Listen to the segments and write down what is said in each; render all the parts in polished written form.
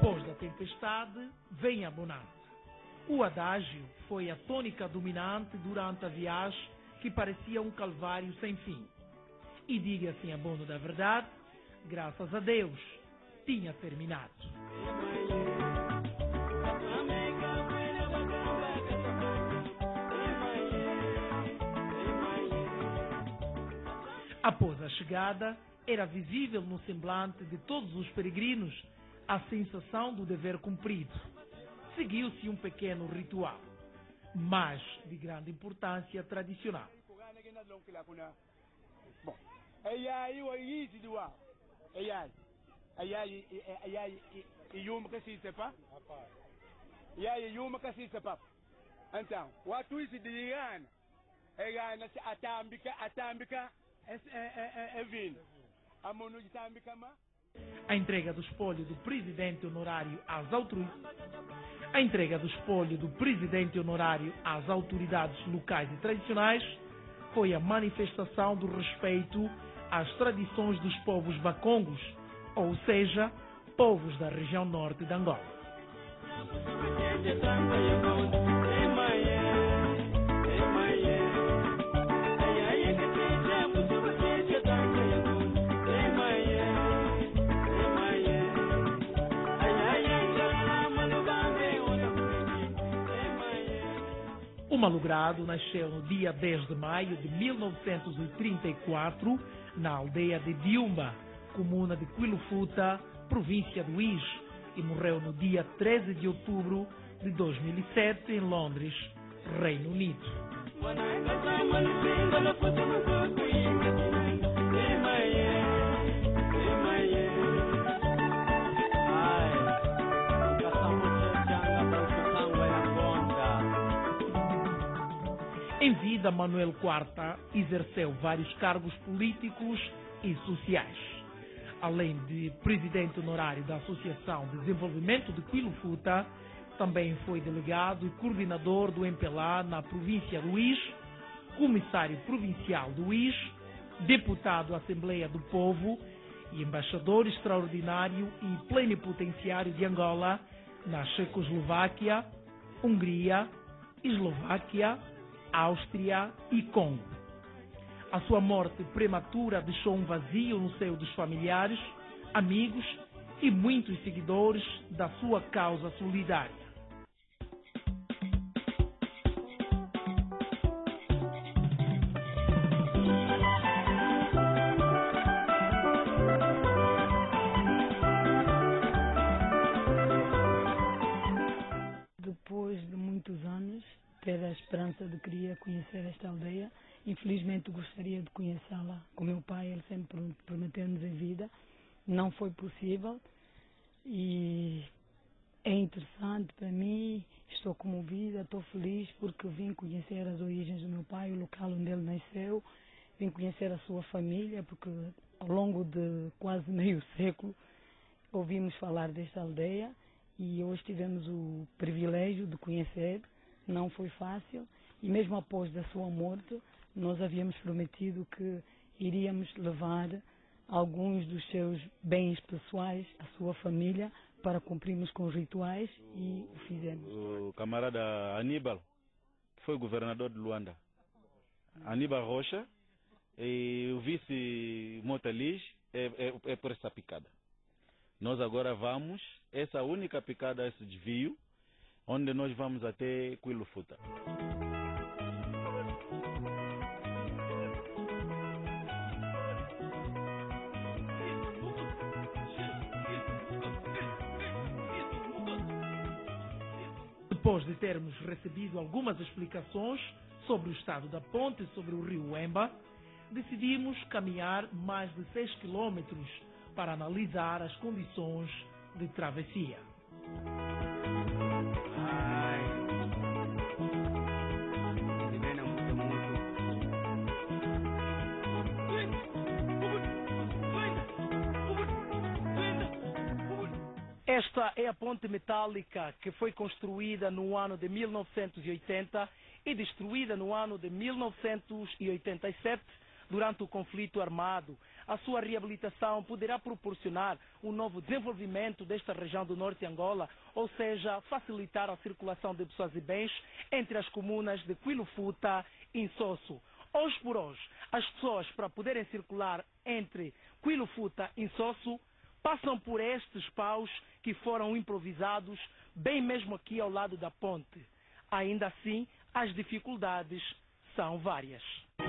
Depois da tempestade, vem a bonança. O adágio foi a tônica dominante durante a viagem que parecia um calvário sem fim. E diga-se a bono da verdade, graças a Deus, tinha terminado. Após a chegada, era visível no semblante de todos os peregrinos a sensação do dever cumprido. Seguiu-se um pequeno ritual, mas de grande importância tradicional. Bom, então, watu hizi dirigana atambika evino amono jitambika ma A entrega do espólio do presidente honorário às autoridades locais e tradicionais foi a manifestação do respeito às tradições dos povos bacongos, ou seja, povos da região norte de Angola. O malogrado nasceu no dia 10 de maio de 1934, na aldeia de Diumba, comuna de Quilofuta, província do Uís, e morreu no dia 13 de outubro de 2007 em Londres, Reino Unido. Em vida, Manuel IV exerceu vários cargos políticos e sociais. Além de presidente honorário da Associação de Desenvolvimento de Quilofuta, também foi delegado e coordenador do MPLA na província do Uís, comissário provincial do Uís, deputado à Assembleia do Povo e embaixador extraordinário e plenipotenciário de Angola na Checoslováquia, Hungria, Eslováquia, Áustria e Congo. A sua morte prematura deixou um vazio no seio dos familiares, amigos e muitos seguidores da sua causa solidária. Depois de muitos anos, ter a esperança de querer conhecer esta aldeia. Infelizmente gostaria de conhecê-la com meu pai, ele sempre prometeu-nos em vida. Não foi possível e é interessante para mim, estou comovida, estou feliz porque vim conhecer as origens do meu pai, o local onde ele nasceu, vim conhecer a sua família, porque ao longo de quase meio século ouvimos falar desta aldeia e hoje tivemos o privilégio de conhecer. Não foi fácil e mesmo após da sua morte nós havíamos prometido que iríamos levar alguns dos seus bens pessoais à sua família para cumprirmos com os rituais e o fizemos. O camarada Aníbal foi governador de Luanda. Aníbal Rocha e o vice Motalis é por essa picada. Nós agora vamos, essa única picada, esse desvio, onde nós vamos até Quilofuta. Depois de termos recebido algumas explicações sobre o estado da ponte sobre o rio Wemba, decidimos caminhar mais de 6 quilômetros para analisar as condições de travessia. Esta é a ponte metálica que foi construída no ano de 1980 e destruída no ano de 1987 durante o conflito armado. A sua reabilitação poderá proporcionar um novo desenvolvimento desta região do norte de Angola, ou seja, facilitar a circulação de pessoas e bens entre as comunas de Quilofuta e Insosso. Hoje por hoje, as pessoas, para poderem circular entre Quilofuta e Insosso, passam por estes paus que foram improvisados, bem mesmo aqui ao lado da ponte. Ainda assim, as dificuldades são várias.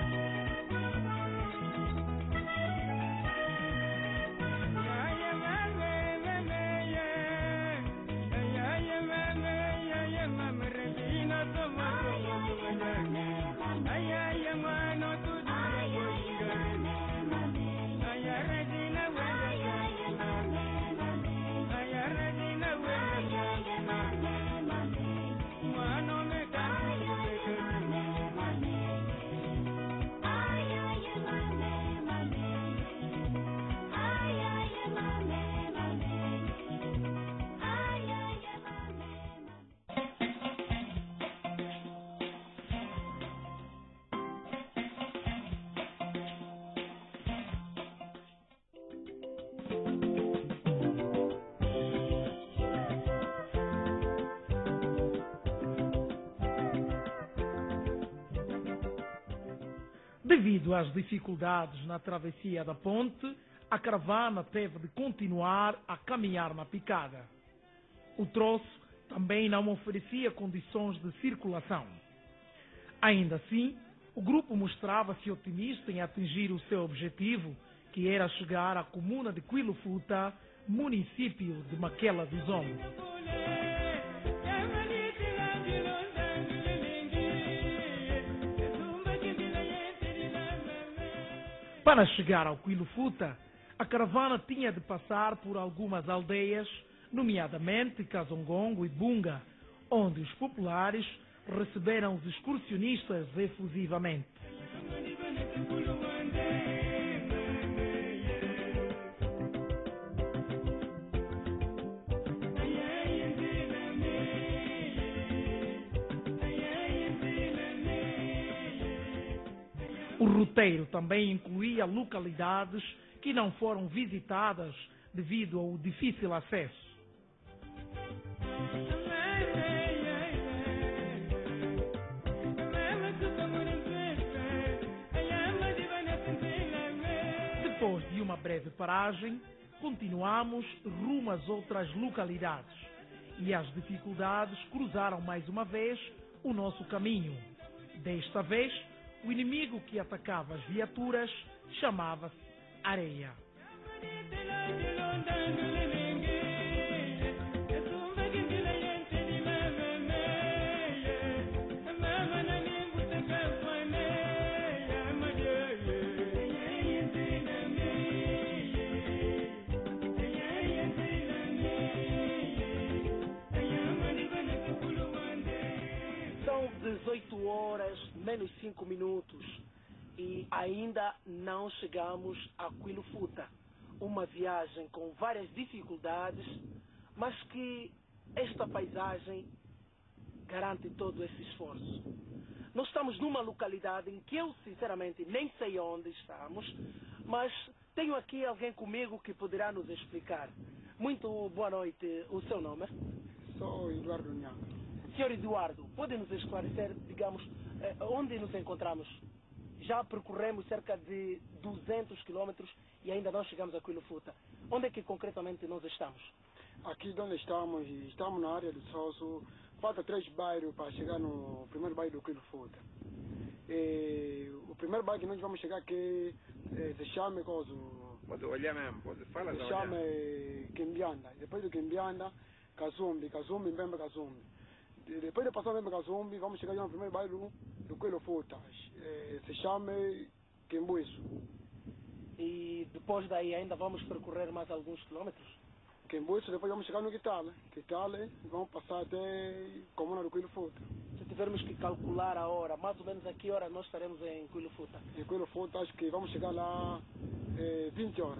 Devido às dificuldades na travessia da ponte, a caravana teve de continuar a caminhar na picada. O troço também não oferecia condições de circulação. Ainda assim, o grupo mostrava-se otimista em atingir o seu objetivo, que era chegar à comuna de Quilofuta, município de Maquela do Zombo. Para chegar ao Quilofuta, a caravana tinha de passar por algumas aldeias, nomeadamente Casongongo e Bunga, onde os populares receberam os excursionistas efusivamente. O roteiro também incluía localidades que não foram visitadas devido ao difícil acesso. Depois de uma breve paragem, continuamos rumo às outras localidades e as dificuldades cruzaram mais uma vez o nosso caminho. Desta vez, o inimigo que atacava as viaturas chamava-se areia. São 18 horas, menos 5 minutos e ainda não chegamos a Quilofuta. Uma viagem com várias dificuldades, mas que esta paisagem garante todo esse esforço. Nós estamos numa localidade em que eu sinceramente nem sei onde estamos, mas tenho aqui alguém comigo que poderá nos explicar. Muito boa noite, o seu nome? Sou Eduardo Nhanga. Senhor Eduardo, pode nos esclarecer, digamos, onde nos encontramos? Já percorremos cerca de 200 quilômetros e ainda não chegamos a Quilofuta. Onde é que concretamente nós estamos? Aqui onde estamos na área do Sosso. Falta 3 bairros para chegar no primeiro bairro do Quilofuta. O primeiro bairro que nós vamos chegar aqui se chama Pode olhar mesmo, pode falar. se chama Quimbianda. Depois do Quimbianda, Kazumbi, Mbembe Kazumbi. Depois de passar Mbembe Kazumbi, vamos chegar no primeiro bairro do Quilofuta. Se chama Quimbuiço. E depois daí ainda vamos percorrer mais alguns quilômetros? Quimbuiço, depois vamos chegar no Quitale. Quitale, vamos passar até comuna do Quilofuta. Se tivermos que calcular a hora, mais ou menos a que hora nós estaremos em Quilofuta? Em Quilofuta, acho que vamos chegar lá 20 horas.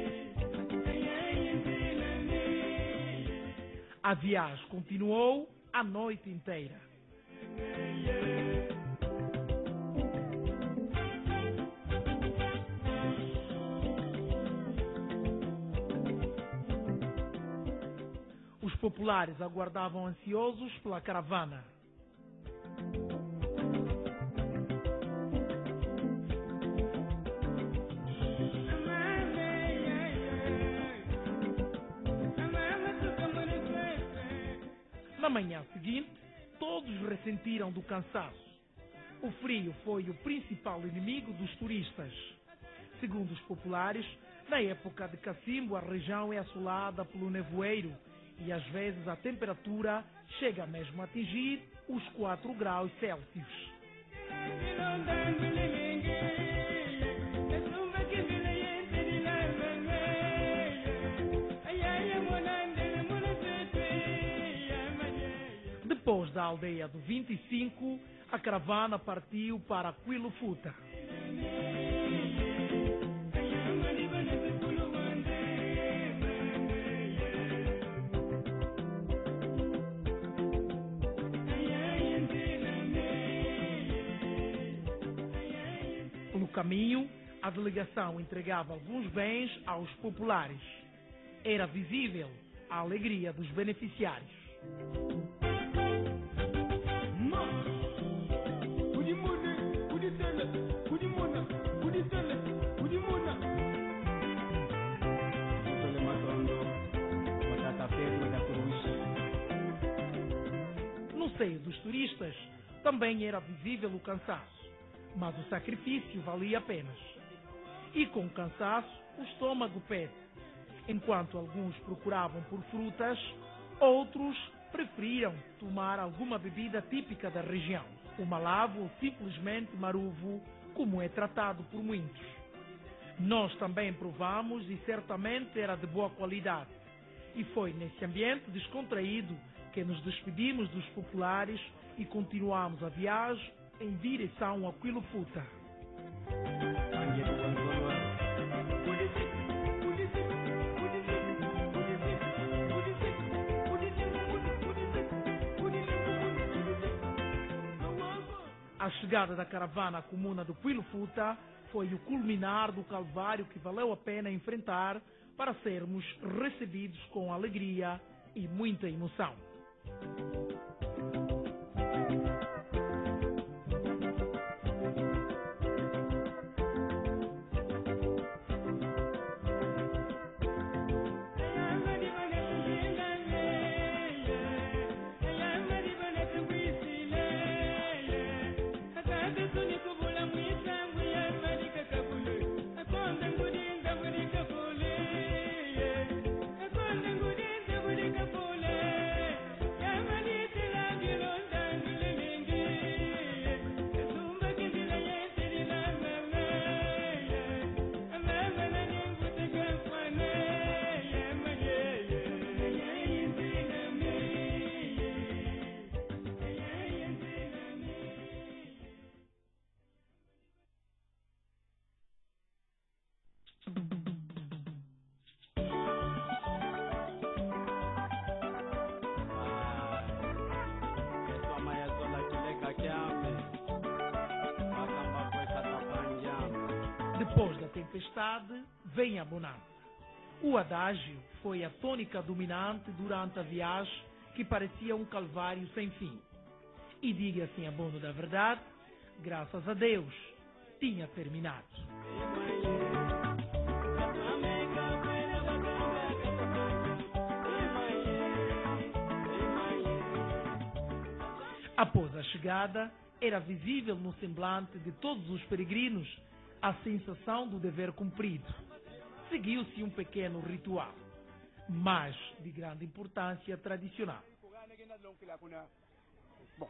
A viagem continuou a noite inteira. Os populares aguardavam ansiosos pela caravana. Na manhã seguinte, todos ressentiram do cansaço. O frio foi o principal inimigo dos turistas. Segundo os populares, na época de cacimbo, a região é assolada pelo nevoeiro e às vezes a temperatura chega mesmo a atingir os 4 graus Celsius. Depois da aldeia do 25, a caravana partiu para Quilofuta. No caminho, a delegação entregava alguns bens aos populares. Era visível a alegria dos beneficiários. No seio dos turistas também era visível o cansaço, mas o sacrifício valia a pena. E com o cansaço, o estômago pede. Enquanto alguns procuravam por frutas, outros preferiram tomar alguma bebida típica da região, o malavo ou simplesmente maruvo, como é tratado por muitos. Nós também provamos e certamente era de boa qualidade. E foi nesse ambiente descontraído que nos despedimos dos populares e continuamos a viagem em direção a Quilofuta. A chegada da caravana à comuna do Quilofuta foi o culminar do calvário que valeu a pena enfrentar para sermos recebidos com alegria e muita emoção. Depois da tempestade, vem a bonança. O adágio foi a tônica dominante durante a viagem que parecia um calvário sem fim. E diga-se em abono da verdade, graças a Deus, tinha terminado. Após a chegada, era visível no semblante de todos os peregrinos a sensação do dever cumprido. Seguiu-se um pequeno ritual, mas de grande importância tradicional. Bom,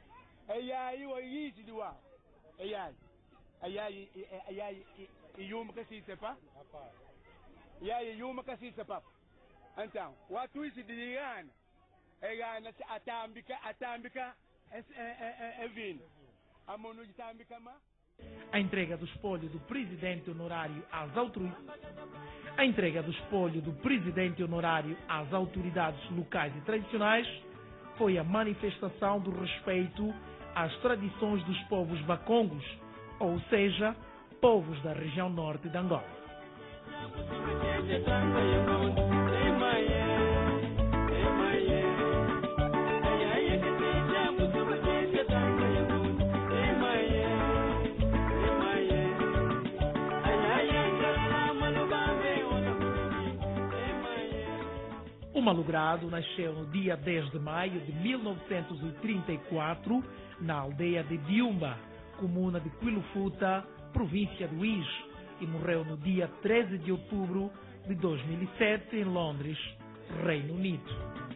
então, o atuísse de Irana, atambika, vindo. A monu de tambika, A entrega do espólio do presidente honorário às autoridades locais e tradicionais foi a manifestação do respeito às tradições dos povos bakongos, ou seja, povos da região norte de Angola. O malogrado nasceu no dia 10 de maio de 1934, na aldeia de Diumba, comuna de Quilofuta, província do Uís, e morreu no dia 13 de outubro de 2007 em Londres, Reino Unido.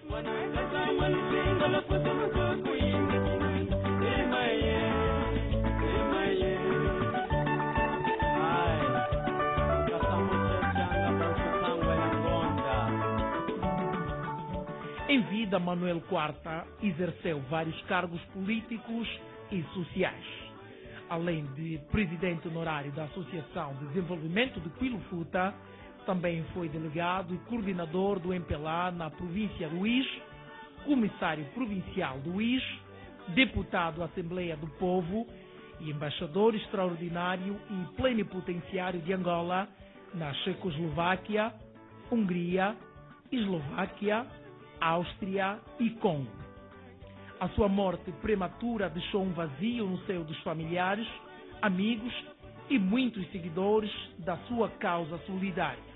Em vida, Manuel Quarta exerceu vários cargos políticos e sociais. Além de presidente honorário da Associação de Desenvolvimento de Quilofuta, também foi delegado e coordenador do MPLA na província do Uís, comissário provincial do Uís, deputado à Assembleia do Povo e embaixador extraordinário e plenipotenciário de Angola na Checoslováquia, Hungria, Eslováquia, Áustria e Congo. A sua morte prematura deixou um vazio no seio dos familiares, amigos e muitos seguidores da sua causa solidária.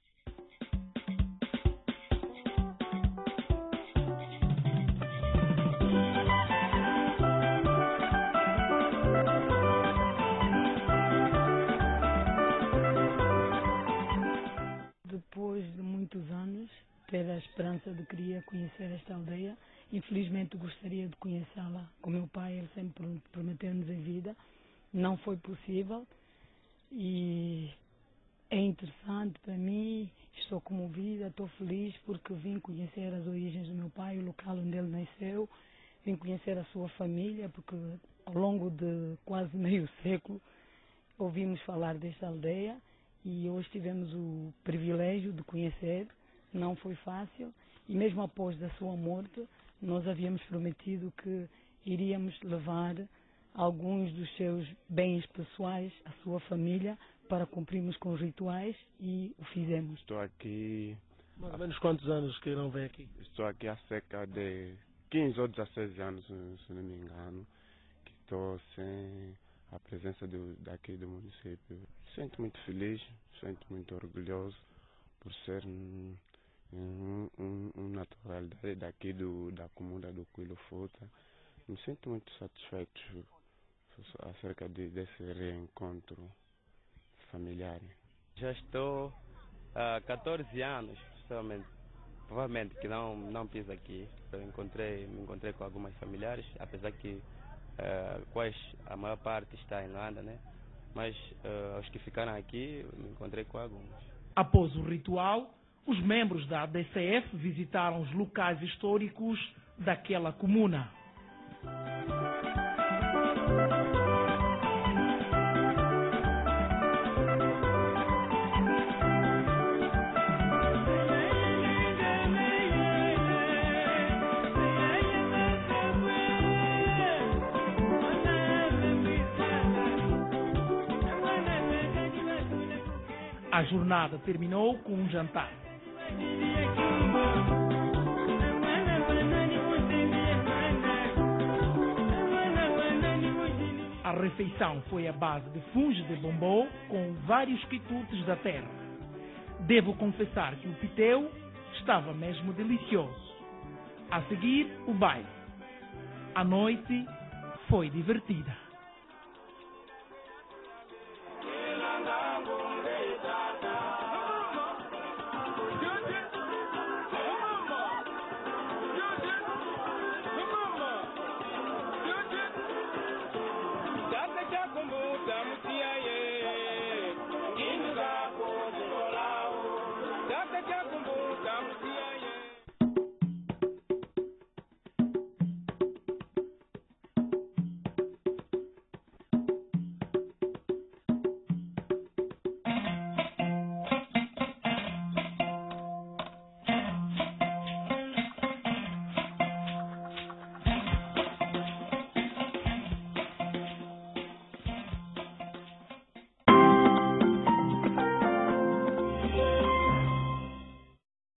Depois de muitos anos, ter a esperança de querer conhecer esta aldeia. Infelizmente gostaria de conhecê-la com meu pai, ele sempre prometeu-nos em vida. Não foi possível e é interessante para mim, estou comovida, estou feliz porque vim conhecer as origens do meu pai, o local onde ele nasceu, vim conhecer a sua família, porque ao longo de quase meio século ouvimos falar desta aldeia e hoje tivemos o privilégio de conhecer. Não foi fácil e mesmo após a sua morte nós havíamos prometido que iríamos levar alguns dos seus bens pessoais à sua família para cumprirmos com os rituais e o fizemos. Estou aqui... Mais ou menos quantos anos que não vem aqui? Estou aqui há cerca de 15 ou 16 anos, se não me engano, que estou sem a presença daqui do município. Sinto muito feliz, sinto muito orgulhoso por ser um natural daqui da comuna do Quilofuta. Me sinto muito satisfeito acerca desse reencontro familiar. Já estou há 14 anos, provavelmente que não piso aqui. Eu me encontrei com algumas familiares, apesar que quais a maior parte está em Luanda, né? Mas os que ficaram aqui, me encontrei com alguns. Após o ritual, os membros da ADCF visitaram os locais históricos daquela comuna. A jornada terminou com um jantar. A refeição foi à base de funge de bombom com vários quitutes da terra. Devo confessar que o piteu estava mesmo delicioso. A seguir, o baile. A noite foi divertida.